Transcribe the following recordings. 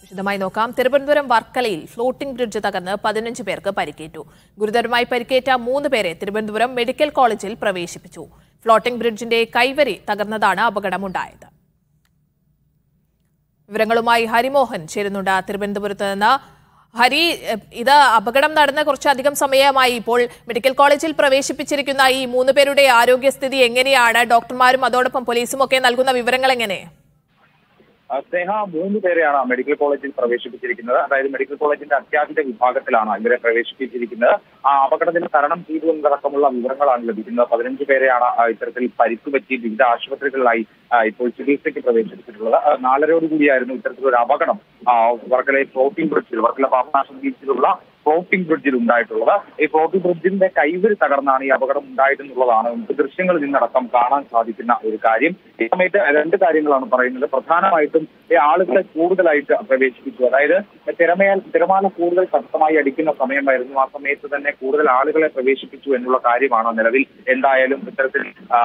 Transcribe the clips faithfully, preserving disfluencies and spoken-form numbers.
വിശദമായി നോക്കാം. തിരുവനന്തപുരം വർക്കലയിൽ ഫ്ലോട്ടിംഗ് ബ്രിഡ്ജ് തകർന്ന് പതിനഞ്ച് പേർക്ക് പരിക്കേറ്റു. ഗുരുതരമായി പരിക്കേറ്റ മൂന്ന് പേരെ തിരുവനന്തപുരം മെഡിക്കൽ കോളേജിൽ പ്രവേശിപ്പിച്ചു. ഫ്ലോട്ടിംഗ് ബ്രിഡ്ജിന്റെ കൈവരി തകർന്നതാണ് അപകടമുണ്ടായത്. വിവരങ്ങളുമായി ഹരിമോഹൻ ചേരുന്നുണ്ട് തിരുവനന്തപുരത്ത് നിന്ന്. ഹരി, ഇത് അപകടം നടന്ന കുറച്ചധികം സമയമായി. ഇപ്പോൾ മെഡിക്കൽ കോളേജിൽ പ്രവേശിപ്പിച്ചിരിക്കുന്ന ഈ മൂന്ന് പേരുടെ ആരോഗ്യസ്ഥിതി എങ്ങനെയാണ്? ഡോക്ടർമാരും അതോടൊപ്പം പോലീസും ഒക്കെ നൽകുന്ന വിവരങ്ങൾ എങ്ങനെ? സ്നേഹ, മൂന്ന് പേരെയാണ് മെഡിക്കൽ കോളേജിൽ പ്രവേശിപ്പിച്ചിരിക്കുന്നത്. അതായത് മെഡിക്കൽ കോളേജിന്റെ അത്യാഹിത വിഭാഗത്തിലാണ് ഇവരെ പ്രവേശിപ്പിച്ചിരിക്കുന്നത്. ആ അപകടത്തിന് തരണം ചെയ്തു എന്നതടക്കമുള്ള വിവരങ്ങളാണ് ലഭിക്കുന്നത്. പതിനഞ്ച് പേരെയാണ് ഇത്തരത്തിൽ പരിക്ക് പറ്റി വിവിധ ആശുപത്രികളിലായി ഇപ്പോൾ ചികിത്സയ്ക്ക് പ്രവേശിപ്പിച്ചിട്ടുള്ളത്. നാലരോടുകൂടിയായിരുന്നു ഇത്തരത്തിലൊരു അപകടം വർക്കലയിൽ ഫ്ലോട്ടിംഗ് ബ്രിഡ്ജിൽ, വർക്കല പാപനാശം ബീച്ചിലുള്ള ഫ്ലോട്ടിംഗ് ബ്രിഡ്ജിൽ ഉണ്ടായിട്ടുള്ളത്. ഈ ഫ്ലോട്ടിംഗ് ബ്രിഡ്ജിന്റെ കൈവരി തകർന്നാണ് ഈ അപകടം ഉണ്ടായതെന്നുള്ളതാണ് നമുക്ക് ദൃശ്യങ്ങളിൽ നിന്നടക്കം കാണാൻ സാധിക്കുന്ന ഒരു കാര്യം. ഈ സമയത്ത് രണ്ട് കാര്യങ്ങളാണ് പറയുന്നത്. പ്രധാനമായിട്ടും ഈ ആളുകളെ കൂടുതലായിട്ട് പ്രവേശിപ്പിച്ചു. അതായത് തിരമേൽ തിരമാല കൂടുതൽ ശക്തമായി അടിക്കുന്ന സമയമായിരുന്നു. ആ സമയത്ത് തന്നെ കൂടുതൽ ആളുകളെ പ്രവേശിപ്പിച്ചു എന്നുള്ള കാര്യമാണ് നിലവിൽ എന്തായാലും ഇത്തരത്തിൽ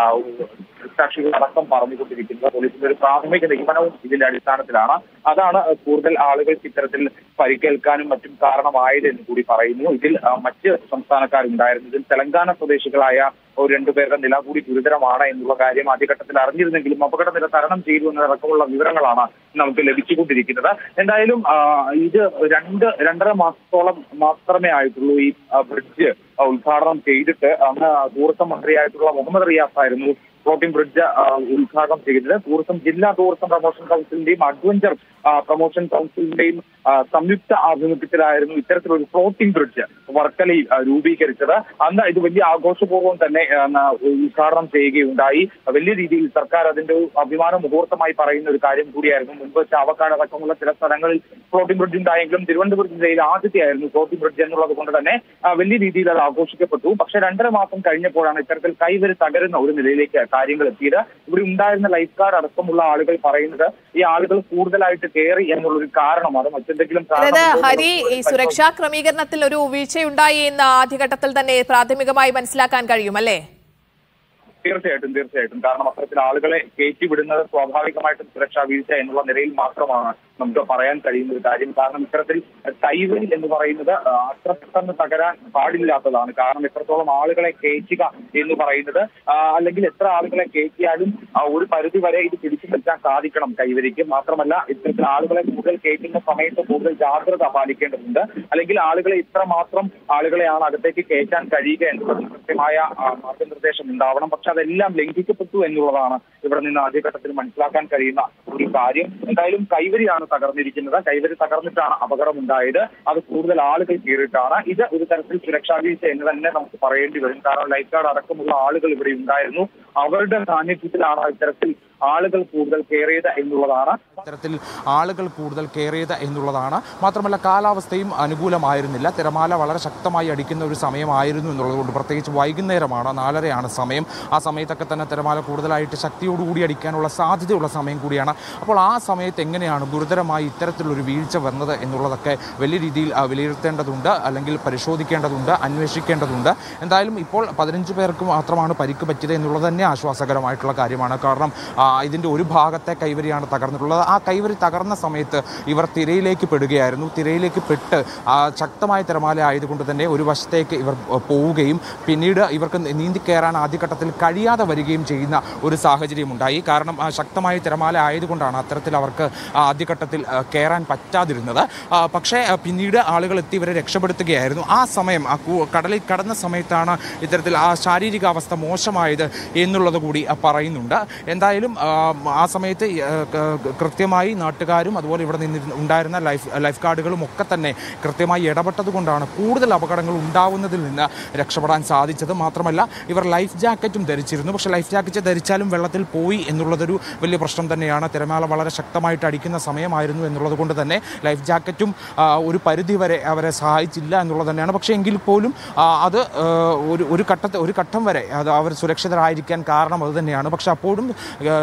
സാക്ഷികൾ അടക്കം പറഞ്ഞുകൊണ്ടിരിക്കുന്നത്. പോലീസിന്റെ ഒരു പ്രാഥമിക നിഗമനവും ഇതിന്റെ അടിസ്ഥാനത്തിലാണ്. അതാണ് കൂടുതൽ ആളുകൾക്ക് ഇത്തരത്തിൽ പരിക്കേൽക്കാനും മറ്റും കാരണമായത് എന്ന് കൂടി പറയുന്നു. ഇതിൽ മറ്റ് സംസ്ഥാനക്കാരുണ്ടായിരുന്നു. ഇതിൽ തെലങ്കാന സ്വദേശികളായ ഒരു രണ്ടുപേരുടെ നില കൂടി ഗുരുതരമാണ് എന്നുള്ള കാര്യം ആദ്യഘട്ടത്തിൽ അറിഞ്ഞിരുന്നെങ്കിലും അപകടനില തരണം ചെയ്തു എന്നതടക്കമുള്ള വിവരങ്ങളാണ് നമുക്ക് ലഭിച്ചുകൊണ്ടിരിക്കുന്നത്. എന്തായാലും ഇത് രണ്ട് രണ്ടര മാസത്തോളം മാത്രമേ ആയിട്ടുള്ളൂ ഈ ബ്രിഡ്ജ് ഉദ്ഘാടനം ചെയ്തിട്ട്. അന്ന് ടൂറിസം മന്ത്രിയായിട്ടുള്ള മുഹമ്മദ് റിയാസ് ആയിരുന്നു ഫ്ലോട്ടിംഗ് ബ്രിഡ്ജ് ഉദ്ഘാടനം ചെയ്തത്. ടൂറിസം ജില്ലാ ടൂറിസം പ്രൊമോഷൻ കൗൺസിലിന്റെയും അഡ്വഞ്ചർ പ്രൊമോഷൻ കൗൺസിലിന്റെയും സംയുക്ത ആഭിമുഖ്യത്തിലായിരുന്നു ഇത്തരത്തിലൊരു ഫ്ലോട്ടിംഗ് ബ്രിഡ്ജ് വർക്കലയിൽ രൂപീകരിച്ചത്. അന്ന് ഇത് വലിയ ആഘോഷപൂർവ്വം തന്നെ ഉദ്ഘാടനം ചെയ്യുകയുണ്ടായി. വലിയ രീതിയിൽ സർക്കാർ അതിന്റെ അഭിമാന മുഹൂർത്തമായി പറയുന്ന ഒരു കാര്യം കൂടിയായിരുന്നു. മുൻപ് ചാവക്കാട് അടക്കമുള്ള ചില സ്ഥലങ്ങളിൽ ഫ്ലോട്ടിംഗ് ബ്രിഡ്ജ് ഉണ്ടായെങ്കിലും തിരുവനന്തപുരം ജില്ലയിൽ ആദ്യത്തെ ആയിരുന്നു ഫ്ലോട്ടിംഗ് ബ്രിഡ്ജ് എന്നുള്ളത് കൊണ്ട് തന്നെ വലിയ രീതിയിൽ അത് ആഘോഷിക്കപ്പെട്ടു. പക്ഷെ രണ്ടര മാസം കഴിഞ്ഞപ്പോഴാണ് ഇത്തരത്തിൽ കൈവരി തകരുന്ന ഒരു നിലയിലേക്ക് കാര്യങ്ങൾ എത്തിയത്. ഇവിടെ ഉണ്ടായിരുന്ന ലൈഫ് ഗാർഡ് അടക്കമുള്ള ആളുകൾ പറയുന്നത് ഈ ആളുകൾ കൂടുതലായിട്ട് കയറി എന്നുള്ളൊരു കാരണമാണ്. മറ്റെന്തെങ്കിലും ഹരി, ഈ സുരക്ഷാ ക്രമീകരണത്തിൽ ഒരു വീഴ്ചയുണ്ടായി എന്ന് ആദ്യഘട്ടത്തിൽ തന്നെ പ്രാഥമികമായി മനസ്സിലാക്കാൻ കഴിയും അല്ലേ? തീർച്ചയായിട്ടും തീർച്ചയായിട്ടും കാരണം അത്തരത്തിൽ ആളുകളെ കയറ്റിവിടുന്നത് സ്വാഭാവികമായിട്ടും സുരക്ഷാ വീഴ്ച എന്നുള്ള നിലയിൽ മാത്രമാണ് നമുക്ക് പറയാൻ കഴിയുന്ന ഒരു കാര്യം. കാരണം ഇത്തരത്തിൽ കൈവരി എന്ന് പറയുന്നത് അത്ര പെട്ടെന്ന് തകരാൻ പാടില്ലാത്തതാണ്. കാരണം എത്രത്തോളം ആളുകളെ കയറ്റുക എന്ന് പറയുന്നത്, അല്ലെങ്കിൽ എത്ര ആളുകളെ കയറ്റിയാലും ഒരു പരിധി വരെ ഇത് പിടിച്ചു നിൽക്കാൻ സാധിക്കണം കൈവരിക്ക്. മാത്രമല്ല ഇത്തരത്തിൽ ആളുകളെ കൂടുതൽ കയറ്റുന്ന സമയത്ത് കൂടുതൽ ജാഗ്രത പാലിക്കേണ്ടതുണ്ട്. അല്ലെങ്കിൽ ആളുകളെ ഇത്ര മാത്രം ആളുകളെയാണ് അകത്തേക്ക് കയറ്റാൻ കഴിയുക എന്നുള്ളത് കൃത്യമായ മാർഗനിർദ്ദേശം ഉണ്ടാവണം. പക്ഷെ അതെല്ലാം ലംഘിക്കപ്പെട്ടു എന്നുള്ളതാണ് ഇവിടെ നിന്ന് ആദ്യഘട്ടത്തിൽ മനസ്സിലാക്കാൻ കഴിയുന്ന ഒരു കാര്യം. എന്തായാലും കൈവരിയാണ് തകർന്നിരിക്കുന്നത്. കൈവരി തകർന്നിട്ടാണ് അപകടം ഉണ്ടായത്. അത് കൂടുതൽ ആളുകൾ കയറിയിട്ടാണ്. ഇത് ഒരു തരത്തിൽ സുരക്ഷാ വീഴ്ച എന്ന് തന്നെ നമുക്ക് പറയേണ്ടി വരും. കാരണം ലൈഫ് ഗാർഡ് അടക്കമുള്ള ആളുകൾ ഇവിടെ ഉണ്ടായിരുന്നു. അവരുടെ സാന്നിധ്യത്തിലാണ് ഇത്തരത്തിൽ ആളുകൾ കൂടുതൽ കയറിയത് എന്നുള്ളതാണ് ഇത്തരത്തിൽ ആളുകൾ കൂടുതൽ കയറിയത് എന്നുള്ളതാണ് മാത്രമല്ല കാലാവസ്ഥയും അനുകൂലമായിരുന്നില്ല. തിരമാല വളരെ ശക്തമായി അടിക്കുന്ന ഒരു സമയമായിരുന്നു എന്നുള്ളതുകൊണ്ട്, പ്രത്യേകിച്ച് വൈകുന്നേരമാണ്, നാലരയാണ് സമയം. ആ സമയത്തൊക്കെ തന്നെ തിരമാല കൂടുതലായിട്ട് ശക്തിയോടുകൂടി അടിക്കാനുള്ള സാധ്യതയുള്ള സമയം കൂടിയാണ്. അപ്പോൾ ആ സമയത്ത് എങ്ങനെയാണ് ഗുരുതരമായി ഇത്തരത്തിലൊരു വീഴ്ച വന്നത് എന്നുള്ളതൊക്കെ വലിയ രീതിയിൽ വിലയിരുത്തേണ്ടതുണ്ട്, അല്ലെങ്കിൽ പരിശോധിക്കേണ്ടതുണ്ട്, അന്വേഷിക്കേണ്ടതുണ്ട്. എന്തായാലും ഇപ്പോൾ പതിനഞ്ച് പേർക്ക് മാത്രമാണ് പരിക്ക് പറ്റിയത് എന്നുള്ളത് തന്നെ ആശ്വാസകരമായിട്ടുള്ള കാര്യമാണ്. കാരണം ഇതിൻ്റെ ഒരു ഭാഗത്തെ കൈവരിയാണ് തകർന്നിട്ടുള്ളത്. ആ കൈവരി തകർന്ന സമയത്ത് ഇവർ തിരയിലേക്ക് പെടുകയായിരുന്നു. തിരയിലേക്ക് പെട്ട് ശക്തമായ തിരമാല ആയതുകൊണ്ട് തന്നെ ഒരു വശത്തേക്ക് ഇവർ പോവുകയും പിന്നീട് ഇവർക്ക് നീന്തി കയറാൻ ആദ്യഘട്ടത്തിൽ കഴിയാതെ വരികയും ചെയ്യുന്ന ഒരു സാഹചര്യമുണ്ടായി. കാരണം ശക്തമായ തിരമാല ആയതുകൊണ്ടാണ് അത്തരത്തിൽ അവർക്ക് ആദ്യഘട്ടത്തിൽ കയറാൻ പറ്റാതിരുന്നത്. പക്ഷേ പിന്നീട് ആളുകൾ എത്തി ഇവരെ രക്ഷപ്പെടുത്തുകയായിരുന്നു. ആ സമയം ആ കടലിൽ കടന്ന സമയത്താണ് ഇത്തരത്തിൽ ആ ശാരീരികാവസ്ഥ മോശമായത് എന്നുള്ളത് കൂടി പറയുന്നുണ്ട്. എന്തായാലും ആ സമയത്ത് കൃത്യമായി നാട്ടുകാരും അതുപോലെ ഇവിടെ നിന്ന് ഉണ്ടായിരുന്ന ലൈഫ് ലൈഫ് ഗാർഡുകളും ഒക്കെ തന്നെ കൃത്യമായി ഇടപെട്ടത് കൊണ്ടാണ് കൂടുതൽ അപകടങ്ങൾ ഉണ്ടാവുന്നതിൽ നിന്ന് രക്ഷപ്പെടാൻ സാധിച്ചത്. മാത്രമല്ല ഇവർ ലൈഫ് ജാക്കറ്റും ധരിച്ചിരുന്നു. പക്ഷേ ലൈഫ് ജാക്കറ്റ് ധരിച്ചാലും വെള്ളത്തിൽ പോയി എന്നുള്ളതൊരു വലിയ പ്രശ്നം തന്നെയാണ്. തിരമാല വളരെ ശക്തമായിട്ട് അടിക്കുന്ന സമയമായിരുന്നു എന്നുള്ളത് കൊണ്ട് തന്നെ ലൈഫ് ജാക്കറ്റും ഒരു പരിധി വരെ അവരെ സഹായിച്ചില്ല എന്നുള്ളത് തന്നെയാണ്. പക്ഷേ എങ്കിൽ പോലും അത് ഒരു ഒരു ഘട്ടത്തെ ഒരു ഘട്ടം വരെ അത് അവർ സുരക്ഷിതരായിരിക്കാൻ കാരണം അത് തന്നെയാണ്. പക്ഷെ അപ്പോഴും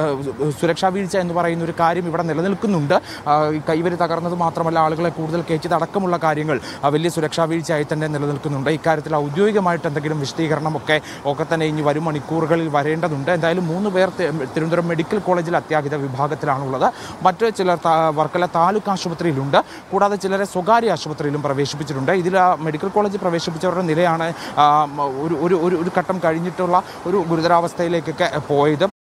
സുരക്ഷാ വീഴ്ച എന്ന് പറയുന്ന ഒരു കാര്യം ഇവിടെ നിലനിൽക്കുന്നുണ്ട്. കൈവരി തകർന്നത് മാത്രമല്ല, ആളുകളെ കൂടുതൽ കയറ്റിയതടക്കമുള്ള കാര്യങ്ങൾ വലിയ സുരക്ഷാ വീഴ്ചയായി തന്നെ നിലനിൽക്കുന്നുണ്ട്. ഇക്കാര്യത്തിൽ ഔദ്യോഗികമായിട്ട് എന്തെങ്കിലും വിശദീകരണമൊക്കെ ഒക്കെ തന്നെ ഇനി വരും മണിക്കൂറുകളിൽ വരേണ്ടതുണ്ട്. എന്തായാലും മൂന്ന് പേർ തിരുവനന്തപുരം മെഡിക്കൽ കോളേജിൽ അത്യാഹിത വിഭാഗത്തിലാണുള്ളത്. മറ്റ് ചിലർ വർക്കല താലൂക്ക് ആശുപത്രിയിലുണ്ട്. കൂടാതെ ചിലരെ സ്വകാര്യ ആശുപത്രിയിലും പ്രവേശിപ്പിച്ചിട്ടുണ്ട്. ഇതിൽ മെഡിക്കൽ കോളേജിൽ പ്രവേശിപ്പിച്ചവരുടെ നിലയാണ് ഒരു ഒരു ഒരു ഘട്ടം കഴിഞ്ഞിട്ടുള്ള ഒരു ഗുരുതരാവസ്ഥയിലേക്കൊക്കെ പോയത്.